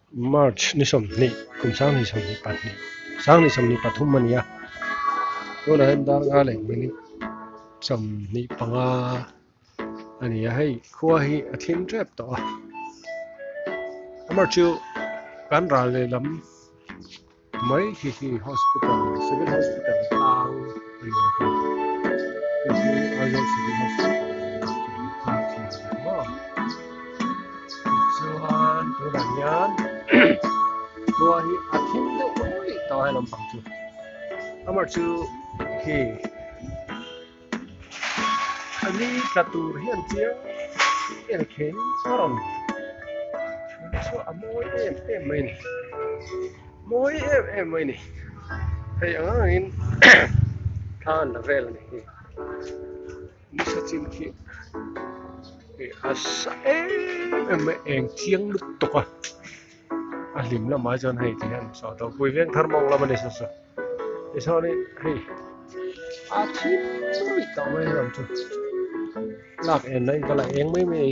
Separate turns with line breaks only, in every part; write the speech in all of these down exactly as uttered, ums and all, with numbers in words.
March ni som ni kum sang ni som ni pat ni sang ni som ni pathum mania ko na hen dar nga le ni som ni panga ani ya hei khua hi athin trap to amar chu kan ra le lam mai hi hi hospital civil hospital tang ni na ko ni ai civil hospital so an to dan yan khua hi athin de oi to hai lam pang chu amar chu hi ani katur hian chiang en khen soron so amoi em em mai ni moi em em mai ni hei anga in than la vel ni hi ni sa chin khi e asa em em eng chiang lut to ka a lim la ma jon hei ti han so to pui veng thar mong la ma ni so so e so ni hei a thin ri to mai ram chu lak en nei ka la eng mai mai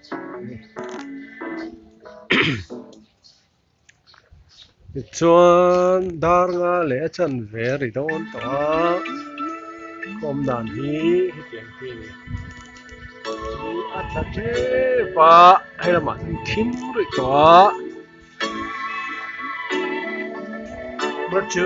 chuan dar nga le chan ve ri don to kom dan hi hi tiang hi ni atla che pa hai la ma thim ri to ma chu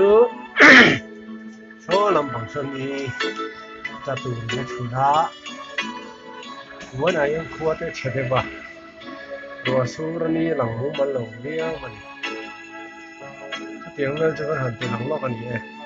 so lam bang san ni ta tu ni chu da wan ai ang khua te chhe ba ro sur ni lang hu mal lo nia man tiang le chu han tu lang lo kan ni